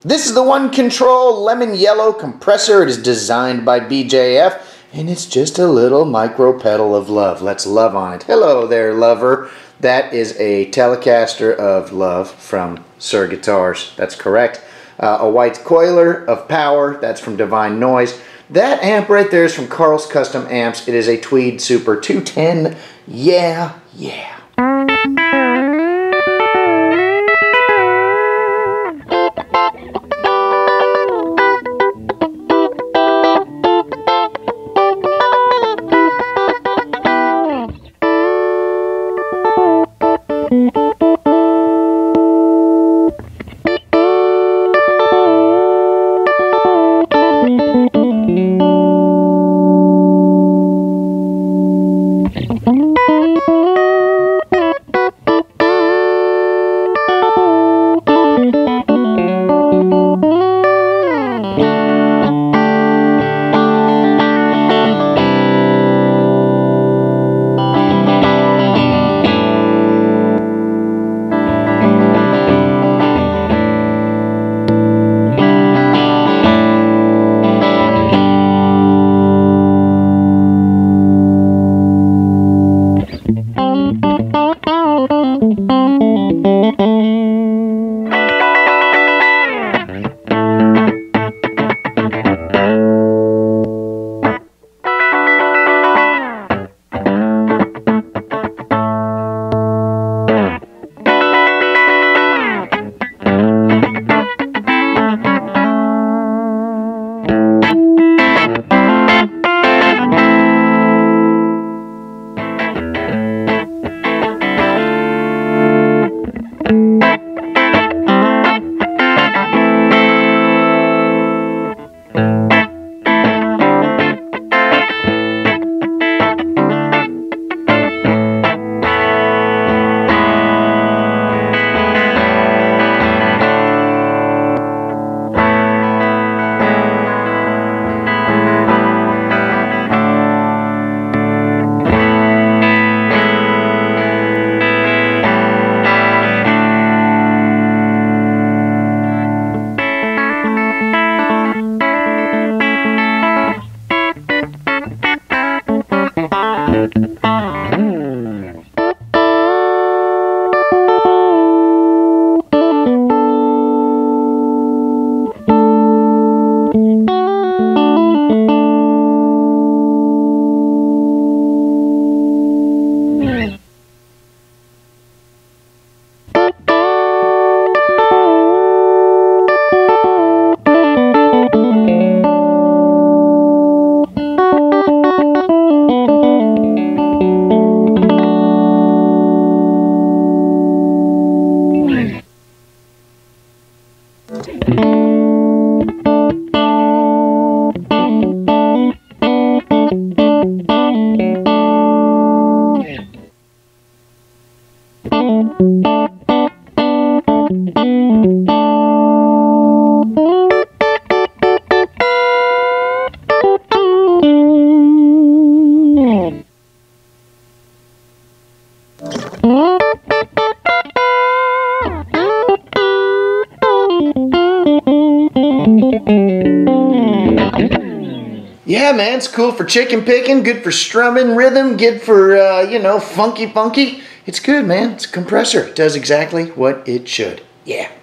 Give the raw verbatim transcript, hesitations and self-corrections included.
This is the one Control Lemon Yellow Compressor. It is designed by B J F, and it's just a little micro pedal of love. Let's love on it. Hello there, lover. That is a Telecaster of love from Suhr Guitars. That's correct. Uh, a white coiler of power. That's from Divine Noise. That amp right there is from Carl's Custom Amps. It is a Tweed Super two ten. Yeah, yeah. Yeah, man, it's cool for chicken picking, good for strumming, rhythm, good for, uh, you know, funky funky. It's good, man. It's a compressor. It does exactly what it should. Yeah.